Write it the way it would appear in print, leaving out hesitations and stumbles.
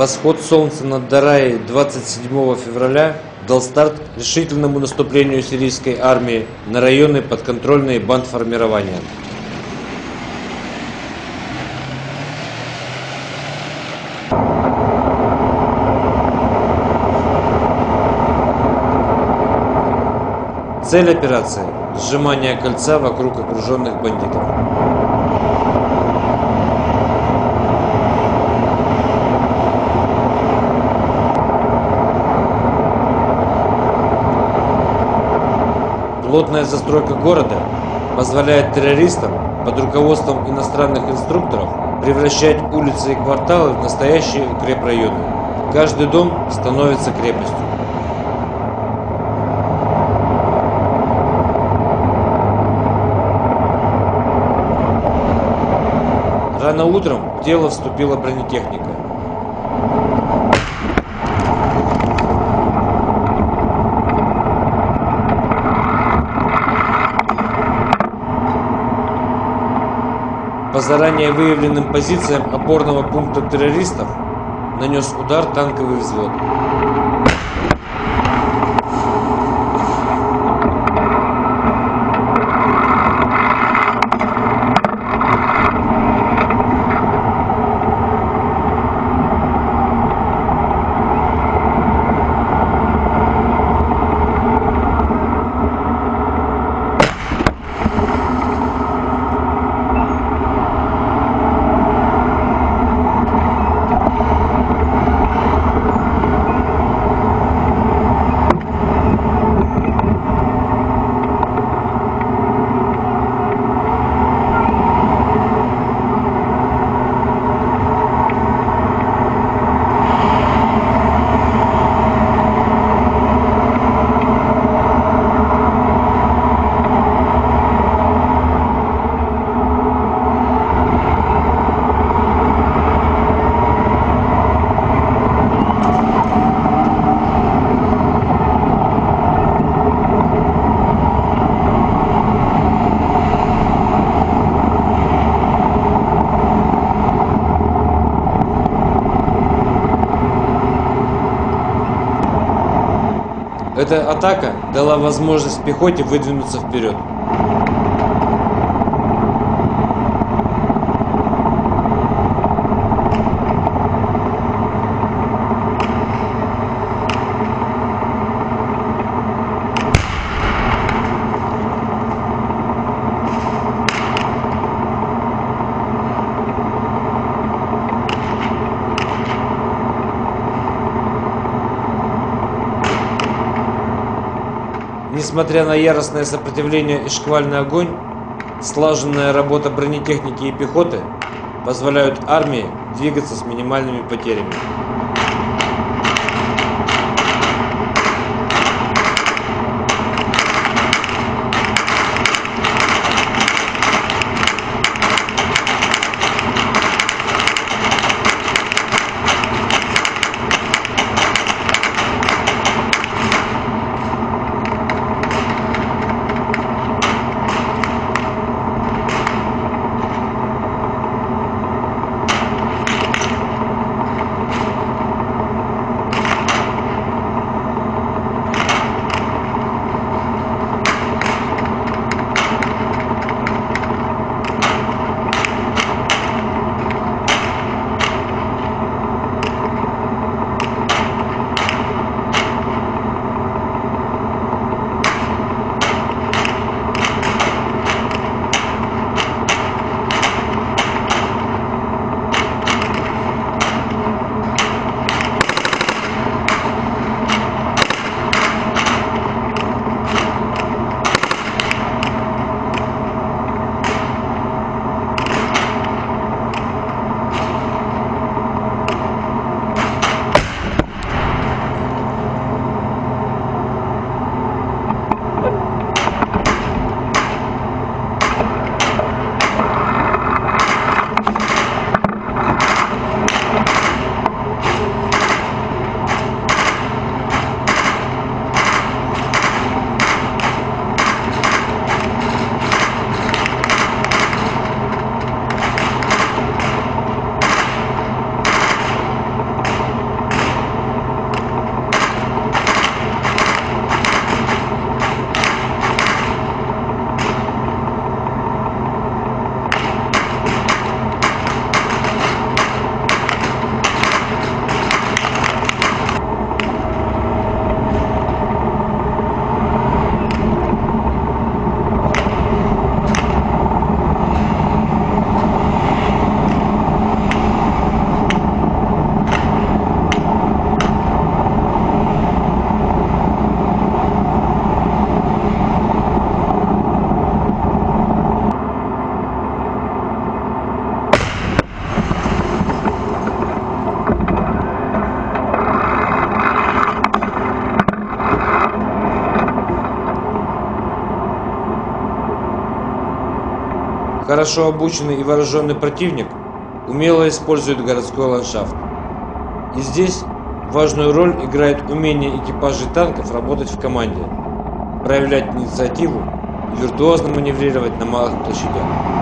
Восход солнца над Дарьей 27 февраля дал старт решительному наступлению сирийской армии на районы, подконтрольные бандформирования. Цель операции – сжимание кольца вокруг окруженных бандитов. Плотная застройка города позволяет террористам под руководством иностранных инструкторов превращать улицы и кварталы в настоящие укрепрайоны. Каждый дом становится крепостью. Рано утром в дело вступила бронетехника. По заранее выявленным позициям опорного пункта террористов нанес удар танковый взвод. Эта атака дала возможность пехоте выдвинуться вперед. Несмотря на яростное сопротивление и шквальный огонь, слаженная работа бронетехники и пехоты позволяют армии двигаться с минимальными потерями. хорошо обученный и вооруженный противник умело использует городской ландшафт. И здесь важную роль играет умение экипажей танков работать в команде, проявлять инициативу и виртуозно маневрировать на малых площадях.